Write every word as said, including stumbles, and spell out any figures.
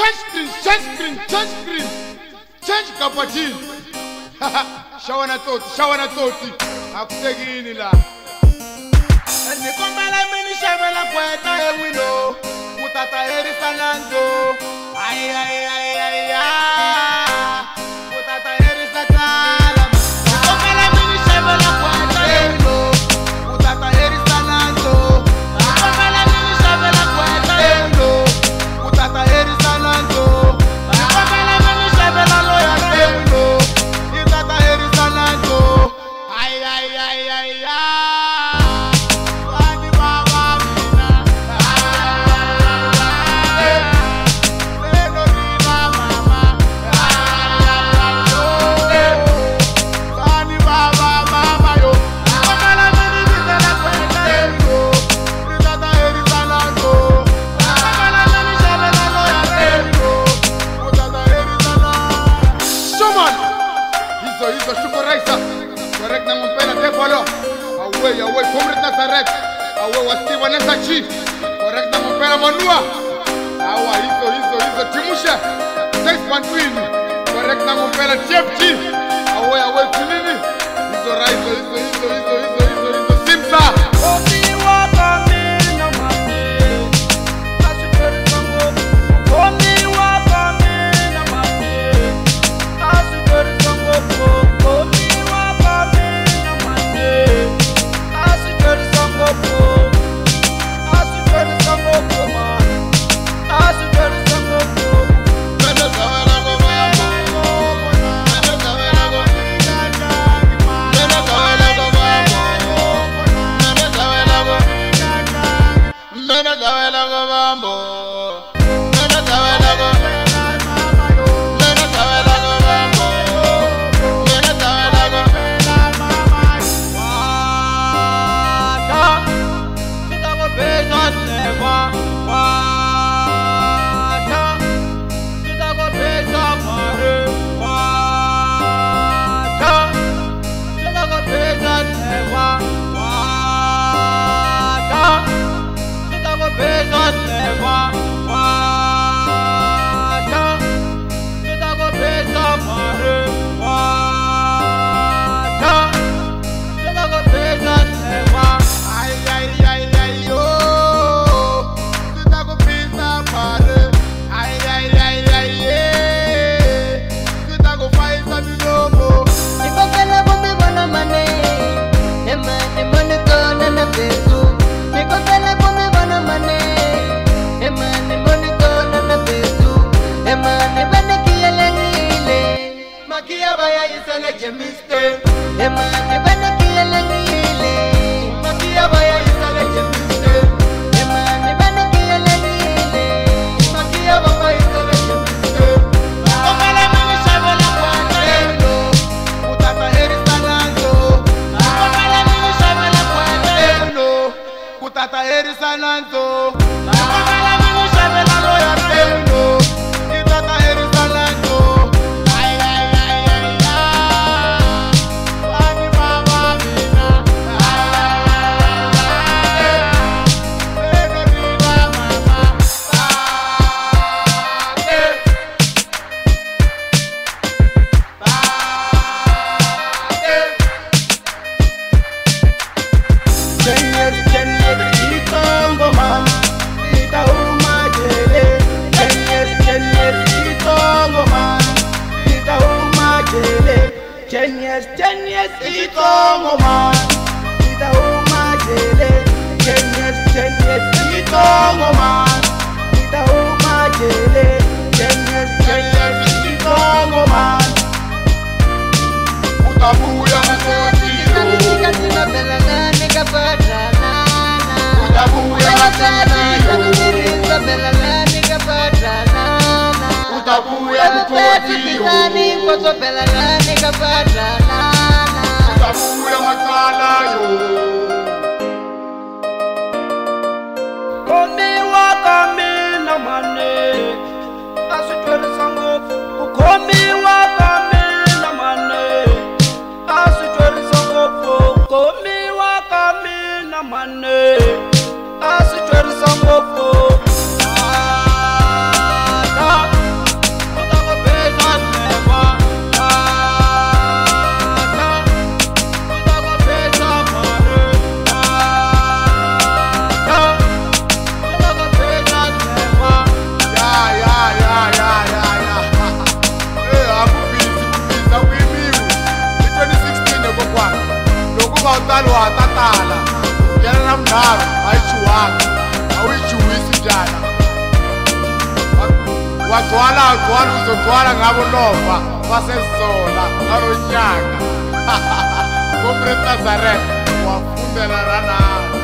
Change screen, change screen, change screen. Change kapatini. Shawa na toti, shawa na toti. Akutegini la. Nikombele mini shabela kweta ewino. Utata eri sananzo. Ay ay ay ay ay. Utata eri sakala. Nikombele mini shabela kweta ewino. Utata eri sananzo. Nikombele mini shabela kweta ewino. Utata eri sananzo. Nikombele mini shabela loya ewino. Utata eri sananzo. Ay ay ay ay ay. Correct na mpela tepalo. Away away comrade Nazareth. Away wasti wanesa chief. Correct na mpela manua. Awa hizo hizo hizo timusha. six point three. Correct na mpela chef chief. Away away kunini. Hizo right hizo hizo hizo hizo hizo hizo simsa. Omi waka mina mami. Asukeri songo. Omi waka mina mami. Asukeri songo. Omi I talo wa tatala yana na mnaro aichuwaka awichuwisi jana watwala watwala uzotwala ngabo lova basezola ngaro nyaka Comrade Nazareth wafundela rana